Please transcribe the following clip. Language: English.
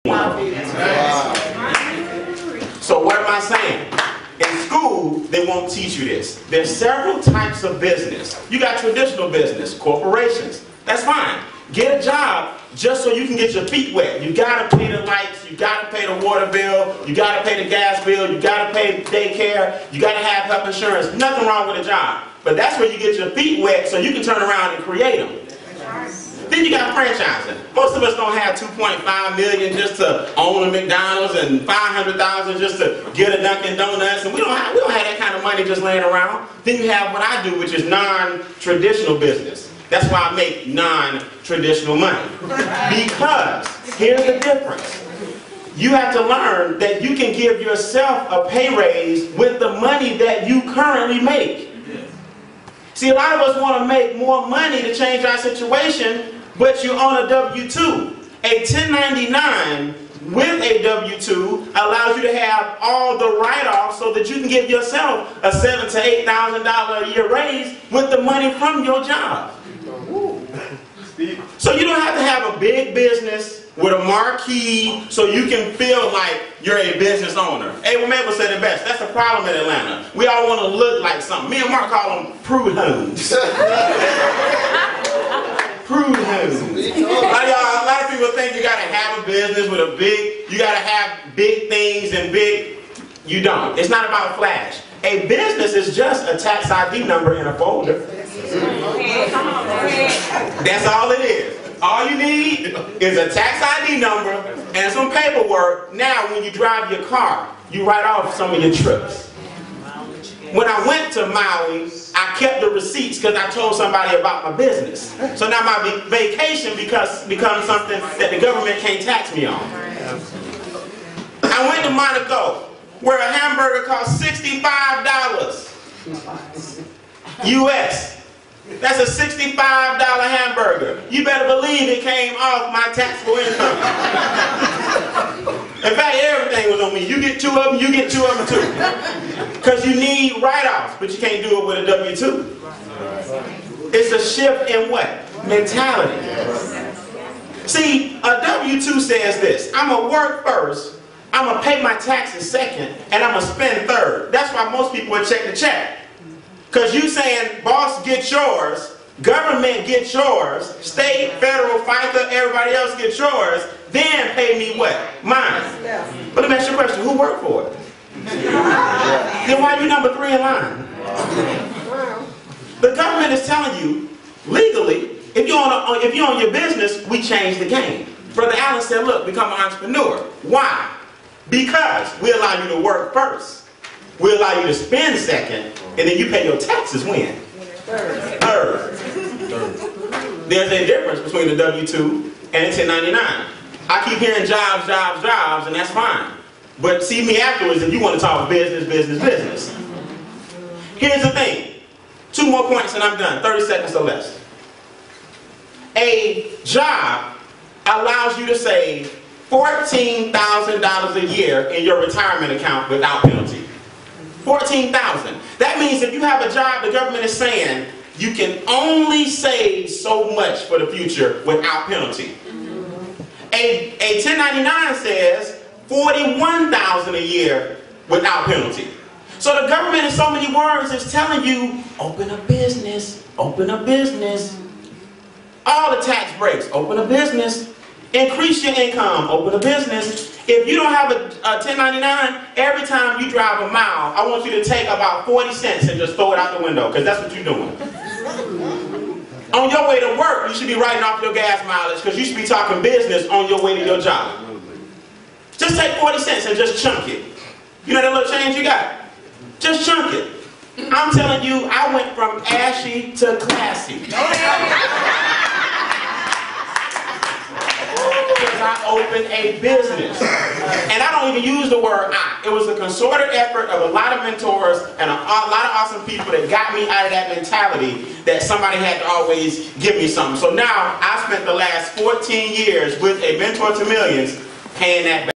Wow. So what am I saying? In school, they won't teach you this. There's several types of business. You got traditional business, corporations. That's fine. Get a job just so you can get your feet wet. You gotta pay the lights, you gotta pay the water bill, you gotta pay the gas bill, you gotta pay daycare, you gotta have health insurance. Nothing wrong with a job. But that's where you get your feet wet so you can turn around and create them. Then you got franchising. Most of us don't have $2.5 million just to own a McDonald's and $500,000 just to get a Dunkin' Donuts, and we don't have that kind of money just laying around. Then you have what I do, which is non-traditional business. That's why I make non-traditional money. Because here's the difference. You have to learn that you can give yourself a pay raise with the money that you currently make. See, a lot of us want to make more money to change our situation, but you're on a W-2. A 1099 with a W-2 allows you to have all the write-offs so that you can give yourself a $7,000 to $8,000 a year raise with the money from your job. So you don't have to have a big business with a marquee so you can feel like you're a business owner. Abel Mabel said it best. That's the problem in Atlanta. We all want to look like something. Me and Mark call them prude homes. Prude homes. A lot of people think you got to have a business with a big, you got to have big things and big. You don't. It's not about flash. A business is just a tax ID number in a folder. That's all it is. All you need is a tax ID number and some paperwork. Now, when you drive your car, you write off some of your trips. When I went to Maui, I kept the receipts because I told somebody about my business. So now my vacation becomes something that the government can't tax me on. I went to Monaco, where a hamburger cost $65 US. That's a $65 hamburger. You better believe it came off my taxable income. In fact, everything was on me. You get two of them, you get two of them too. Because you need write-offs, but you can't do it with a W-2. It's a shift in what? Mentality. See, a W-2 says this: I'm going to work first, I'm going to pay my taxes second, and I'm going to spend third. That's why most people would check the check. Because you saying, boss, get yours, government get yours, state, federal, FICA, everybody else get yours, then pay me what? Mine. But let me ask you a question, who worked for it? Then why are you number 3 in line? The government is telling you, legally, if you own your business, we change the game. Brother Allen said, look, become an entrepreneur. Why? Because we allow you to work first. We allow you to spend second, and then you pay your taxes when? Third. There's a difference between the W-2 and the 1099. I keep hearing jobs, jobs, jobs, and that's fine. But see me afterwards if you want to talk business, business, business. Here's the thing. 2 more points and I'm done. 30 seconds or less. A job allows you to save $14,000 a year in your retirement account without penalty. $14,000. That means if you have a job, the government is saying you can only save so much for the future without penalty. A 1099 says $41,000 a year without penalty. So the government in so many words is telling you, open a business, open a business. All the tax breaks, open a business. Increase your income, open a business. If you don't have a 1099, every time you drive a mile, I want you to take about 40 cents and just throw it out the window, because that's what you're doing. On your way to work, you should be writing off your gas mileage, because you should be talking business on your way to your job. Just take 40 cents and just chunk it. You know that little change you got? Just chunk it. I'm telling you, I went from ashy to classy. Because I opened a business. And I don't even use the word I. It was a concerted effort of a lot of mentors and a lot of awesome people that got me out of that mentality that somebody had to always give me something. So now, I spent the last 14 years with a Mentor to Millions paying that back.